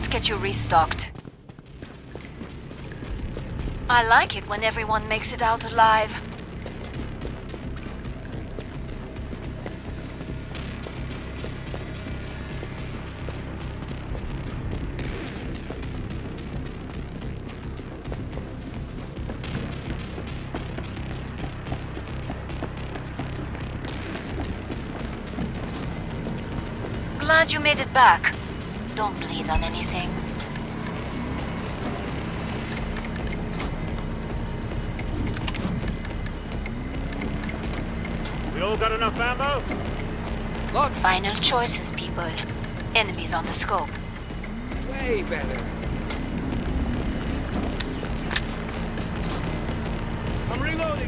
Let's get you restocked. I like it when everyone makes it out alive. Glad you made it back. Don't bleed on anything. We all got enough ammo? Look, Final choices, people. Enemies on the scope. way better. I'm reloading.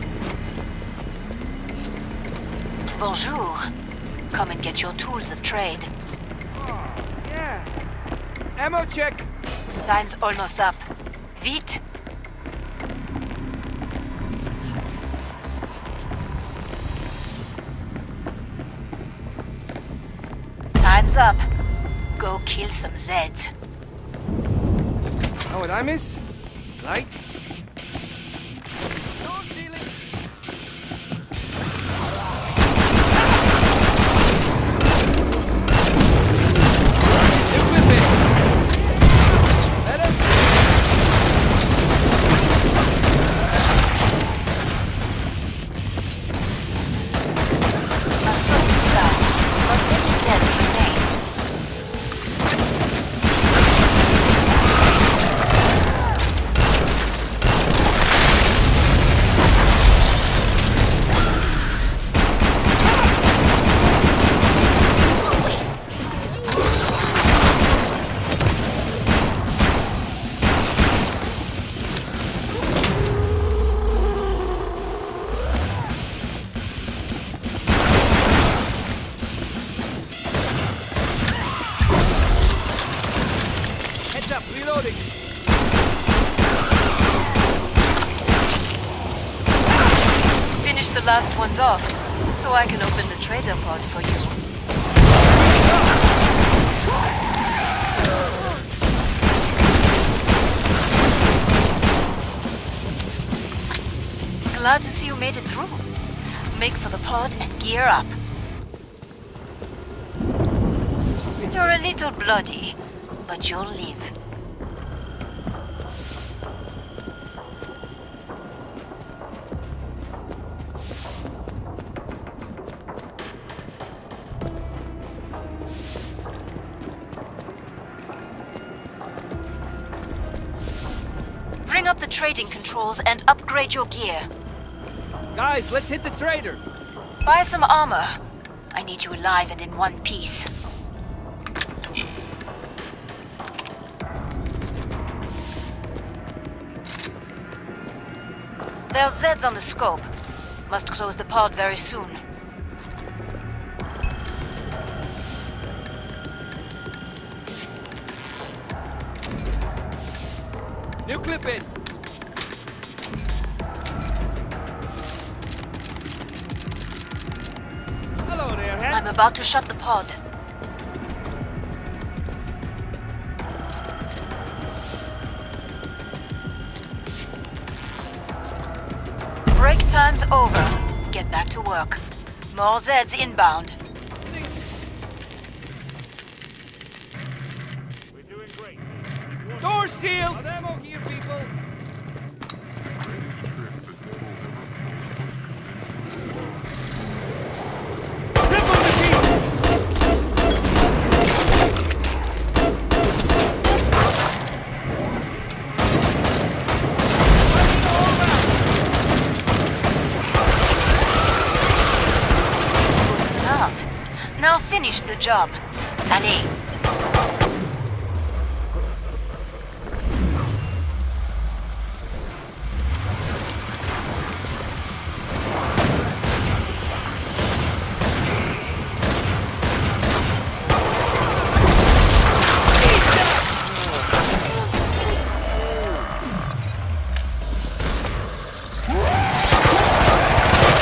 Bonjour. Come and get your tools of trade. Oh, yeah. Ammo check. Time's almost up. Vite! Time's up. Go kill some Zeds. Know what I miss? Light. Door ceiling. Equipment. Let us. Assault is down, but many Zeds remain. Heads up, reloading. Finish the last ones off, so I can open the trader pod for you. Glad to see you made it through. Make for the pod and gear up. You're a little bloody, but you'll live. Bring up the trading controls and upgrade your gear. Guys, let's hit the trader. Buy some armor. I need you alive and in one piece. There's Zeds on the scope. Must close the pod very soon. New clip in. Hello there, Hen. I'm about to shut the pod. Break time's over. Get back to work. More Zeds inbound. We're doing great. Door sealed. Ammo here, people. Triple defeat. Start. Now finish the job. Allez.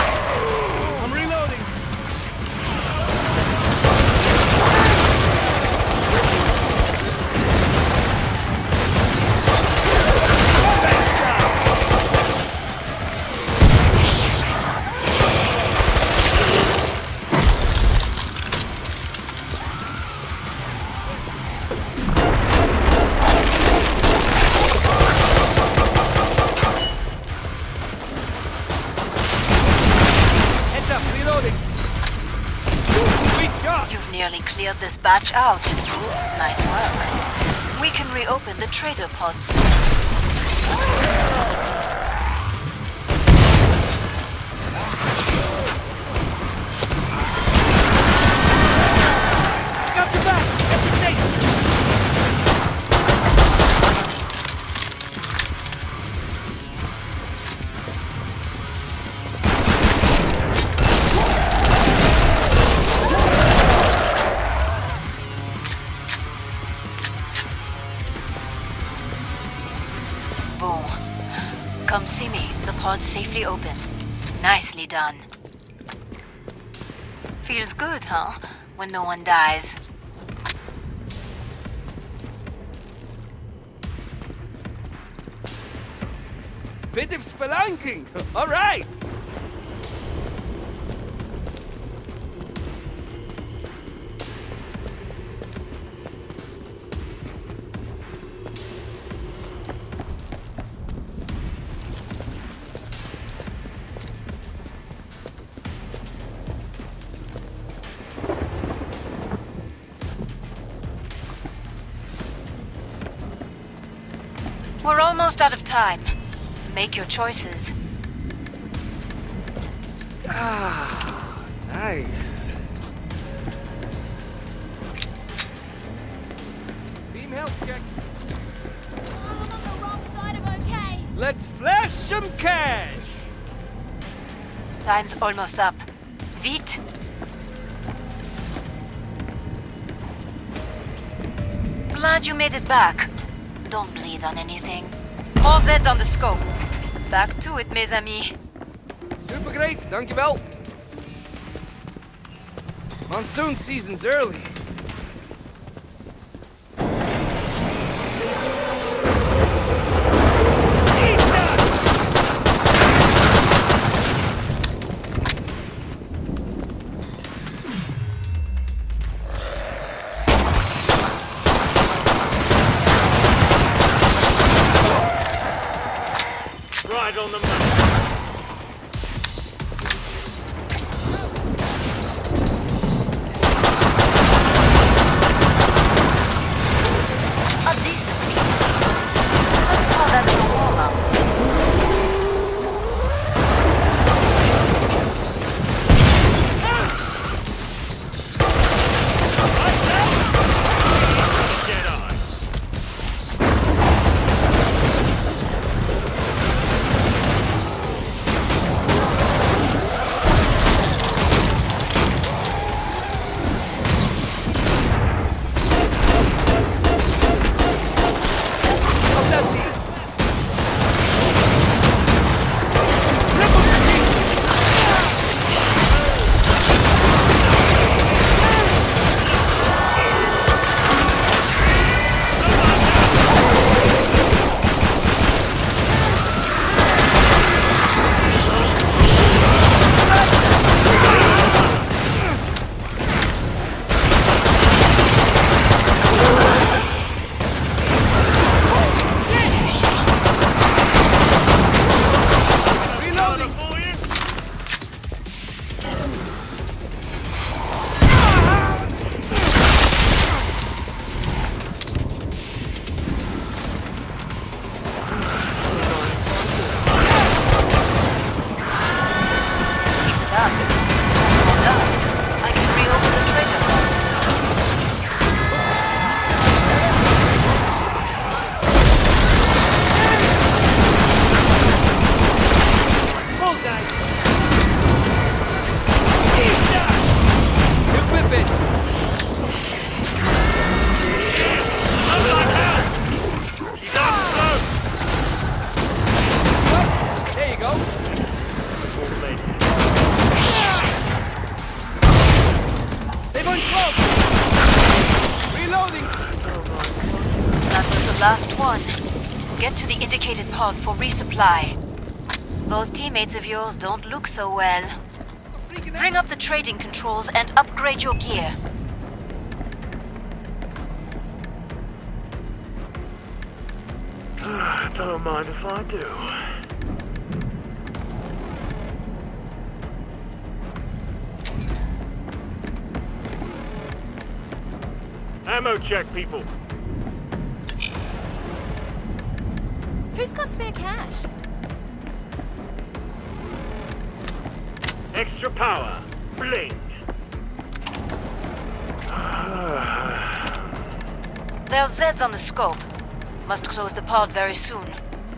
I'm reloading. cleared this batch out. Nice work. We can reopen the trader pod soon. Got your back! Get your safe! Boom. Come see me. The pod's safely open. Nicely done. Feels good, huh? When no one dies. Bit of spelunking! Alright! We're almost out of time. Make your choices. Ah, nice. Team health check. I'm on the wrong side of okay. Let's flash some cash! Time's almost up. Vite! Glad you made it back. Don't bleed on anything. All Zeds on the scope. Back to it, mes amis. Super great, dankjewel. Monsoon season's early. Right on the map. A decent lead. Let's call that your warm-up. Get on. How's that team? Triple defeat! Reloading! For you? Keep it up. Well done. I can reopen the treasure pod. Bullseye! New clip in! I'm like hell! He's up, There you go. All late. They've uncloaked! Reloading! That was the last one. Get to the indicated pod for resupply. Those teammates of yours don't look so well. Freaking out. Bring up the trading controls and upgrade your gear. Don't mind if I do. Ammo check, people. Who's got spare cash? Extra power. Bling. There's Zeds on the scope. Must close the pod very soon.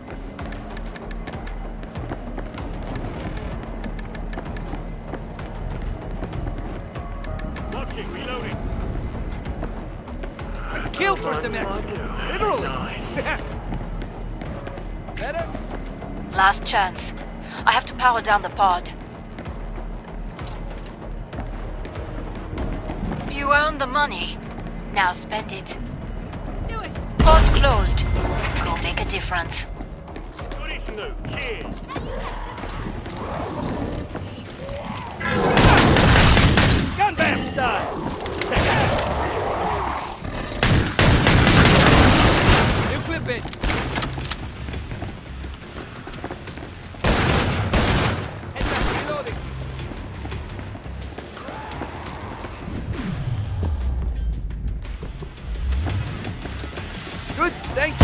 Watching, reloading. Kill for some Mind if I action. do? Literally. Nice. Better? Last chance. I have to power down the pod. You earned the money. Now spend it. Do it. Pod's closed. Go make a difference. Goody Snoop. Cheers. Gun bam style. New clip it. Heads up, reloading. Good, thanks.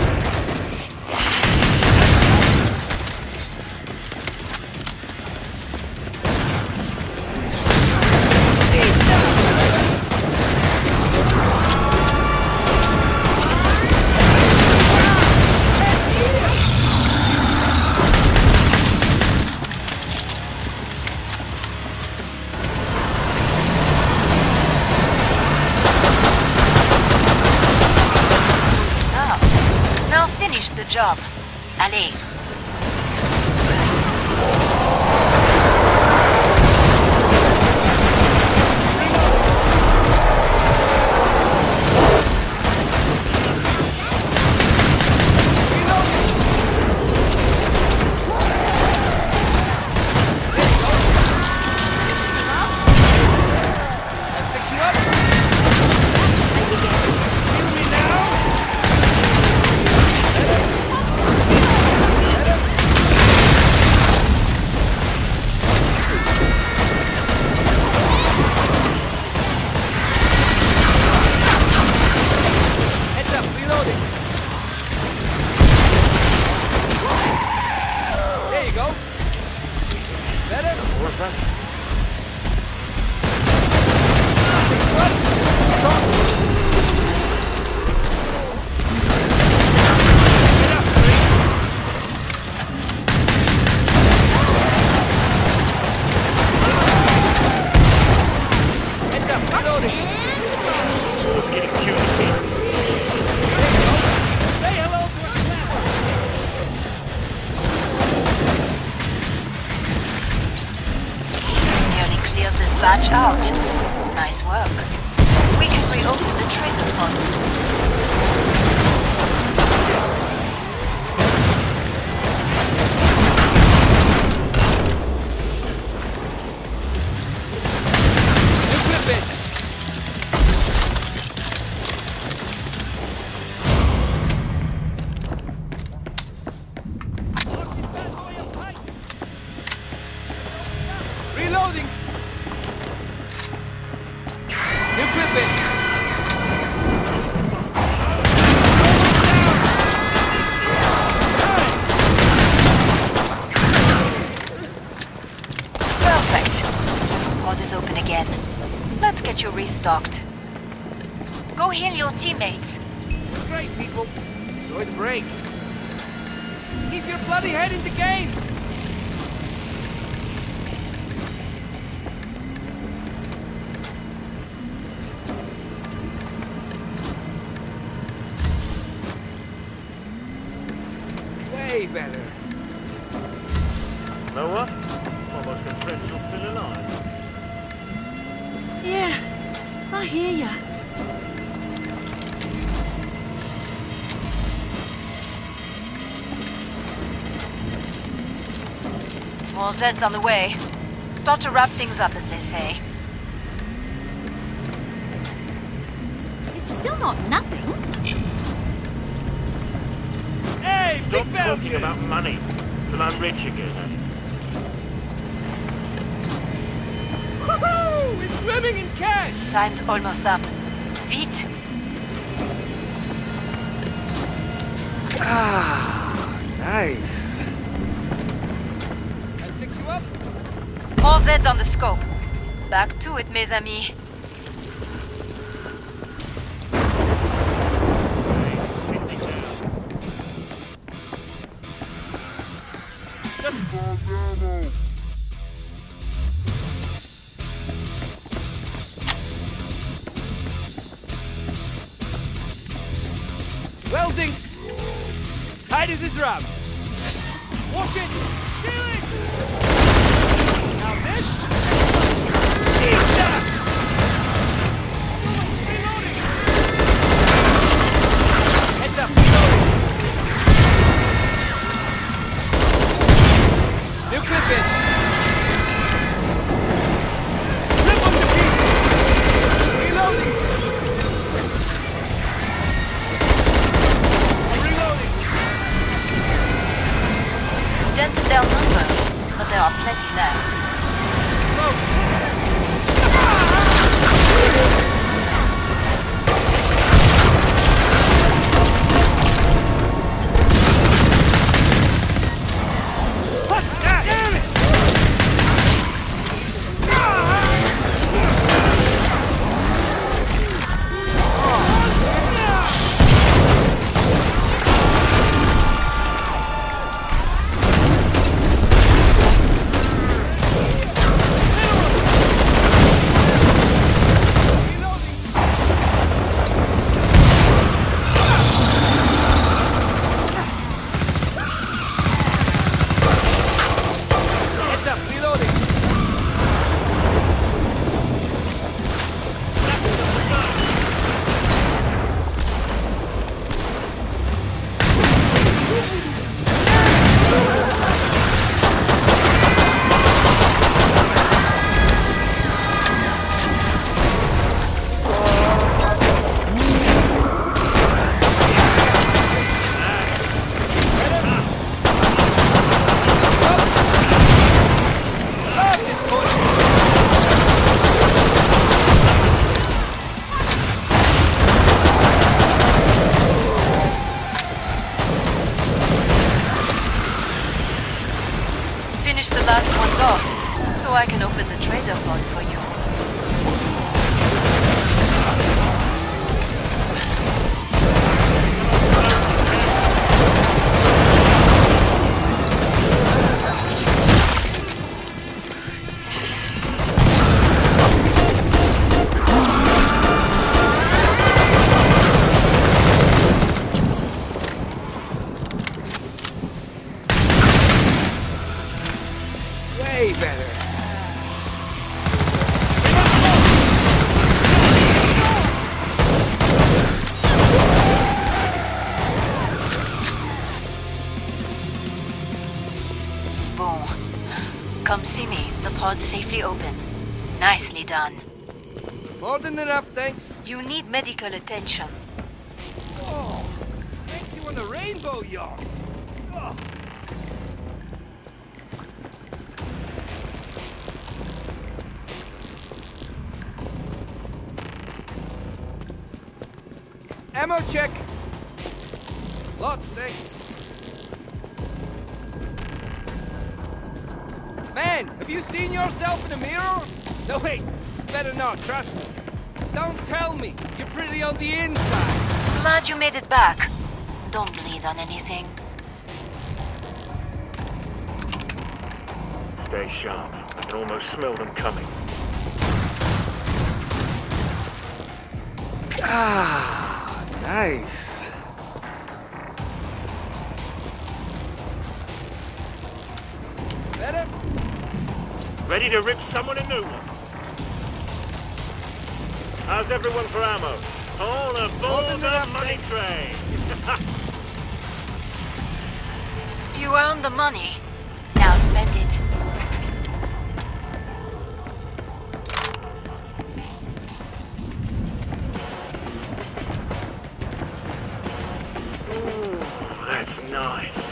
Now finish the job. Allez. Let's fix you up. Heal me now. Heads up, reloading. There you go. Better? What's that? Heads up, reloading. What's getting cute with me? Say hello to our class. Nearly cleared this batch out. Nice work. We can reopen the trader pod soon. Equip it. Reloading. Equip it. Perfect. Pod is open again. Let's get you restocked. Go heal your teammates. Great, people. Enjoy the break. Keep your bloody head in the game. Way better. Know what? Almost impressed you're still alive. Yeah, I hear ya. More Zeds on the way. Start to wrap things up, as they say. It's still not nothing. Hey, Stop big value. talking about money till I'm rich again. Woohoo! We're swimming in cash. Time's almost up. Vite! Nice. I'll fix you up. All Zeds on the scope. Back to it, mes amis. Welding! Tight as a drum! Watch it! Kill it! Now this! Reloading! Heads up, reloading! New clip in! Rip them to pieces! Reloading! Dented their numbers, but there are plenty left. Damn it! Finish the last one off, so I can open the trader pod for you. Way better. Boom. Come see me. The pod's safely open. Nicely done. More than enough, thanks. You need medical attention. Oh, makes you want a rainbow yacht. Oh. Ammo check. Lots, thanks. Man, have you seen yourself in the mirror? No, wait. Better not, trust me. Don't tell me. You're pretty on the inside. Glad you made it back. Don't bleed on anything. Stay sharp. I can almost smell them coming. Ah, nice. Better? Ready to rip someone a new one. How's everyone for ammo? All aboard than the enough, money thanks. train. You earned the money. Now spend it. Ooh, that's nice.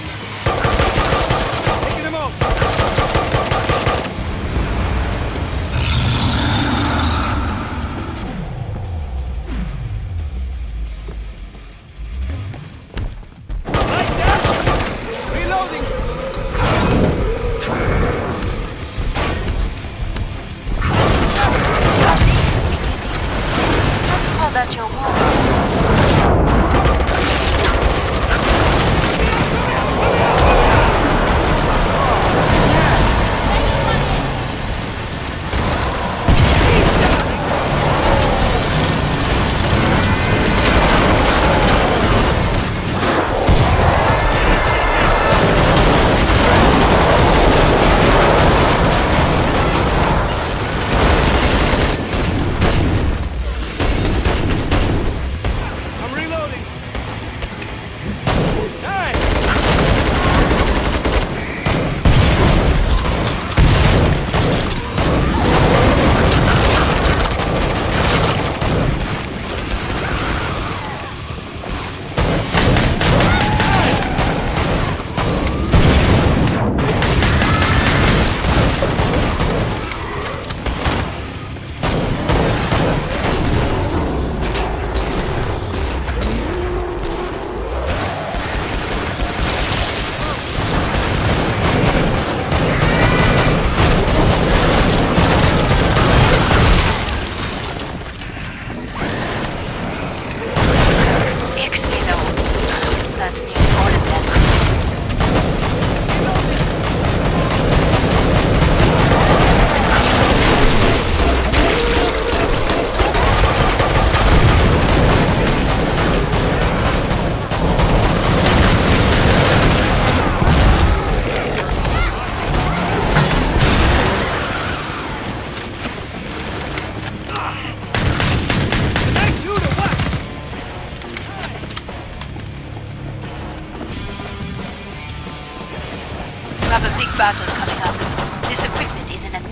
Taking them off.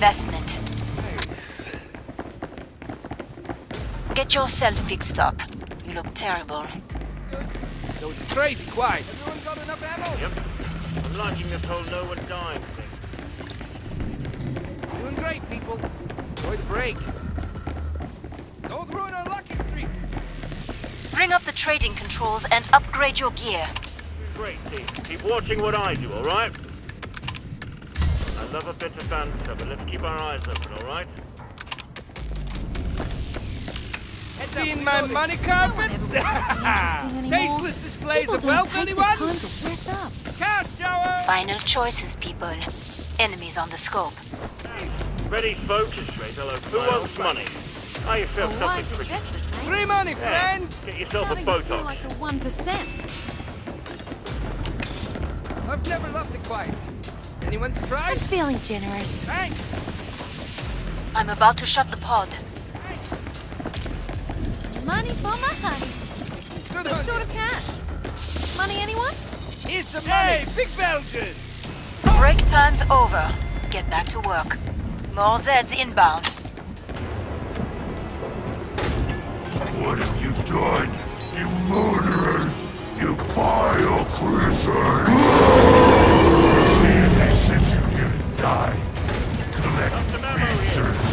investment. Nice. Get yourself fixed up. You look terrible. So it's crazy quiet. Everyone got enough ammo? Yep. I'm liking this whole no one dying thing. Doing great, people. Enjoy the break. Don't ruin our lucky streak. Bring up the trading controls and upgrade your gear. Great, team. Keep watching what I do, alright? I love a bit of banter, but let's keep our eyes open, alright? Seen my money carpet? Tasteless displays of wealth, anyone? Cash shower! Final choices, people. Enemies on the scope. Ready, folks? Hello. Who wants money? Buy yourself something pretty. Free money, Yeah, friend! get yourself a Feel Botox. like the 1%. I've never loved the quiet. Anyone I'm surprised? feeling generous. Thanks! I'm about to shut the pod. Money for my honey. Good Who's on short you. of cash? Money, anyone? Here's some money! Big Belgian! Break time's over. Get back to work. More Zeds inbound. What have you done, you murderers? You vile creatures! Man, they sent you here to die. Collect research.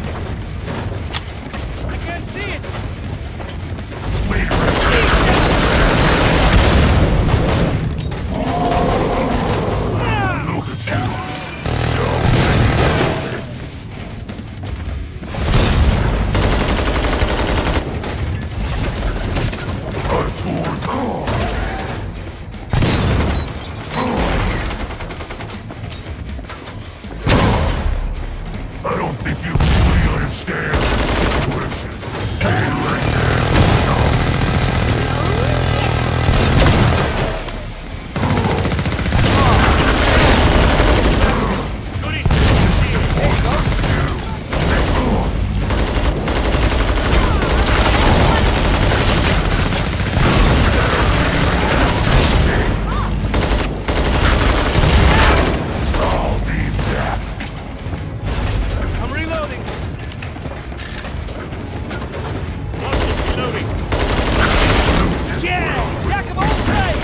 I can't see it! Wait, look at you. I don't think you fully understand the situation. Stay right there. Goodies, see you. I'll be back. I'm reloading. Watch it, reloading. Yeah! Jack of all trades!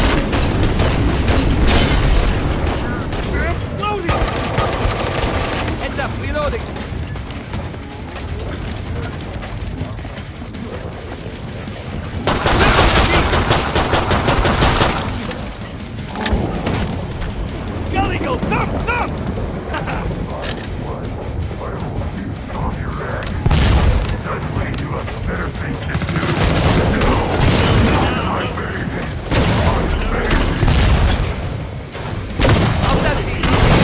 Loading! Heads up, reloading. Scully go thump thump! That way you have better things to do. No! My baby. How's that feel?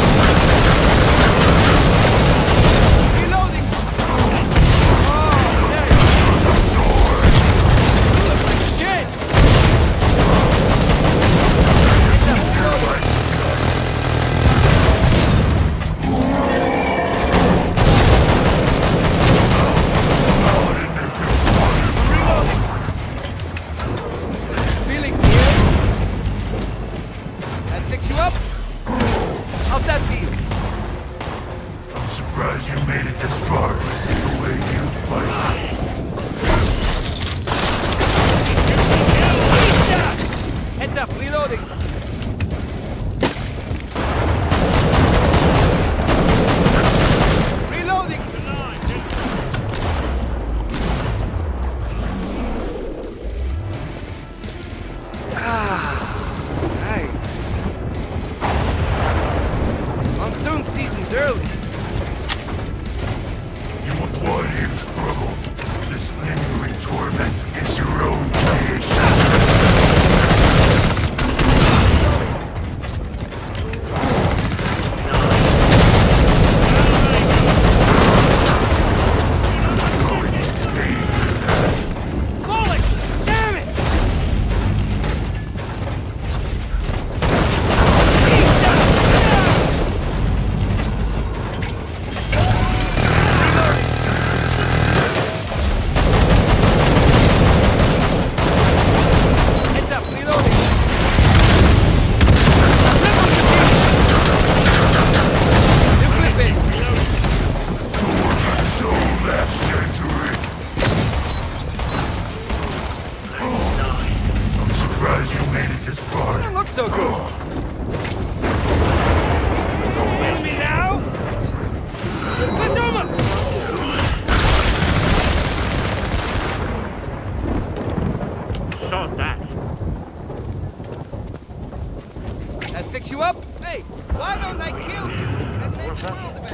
Reloading! Oh, there you look like shit! Heads up, reloading. Feeling good? That fix you up? How's that feel? I'm surprised you made it this far. The way you fight. Heads up, reloading. Reloading. Nice. Monsoon season's early. You avoided struggle. This lingering torment is your own creation. Bollocks! Damn it! That's it.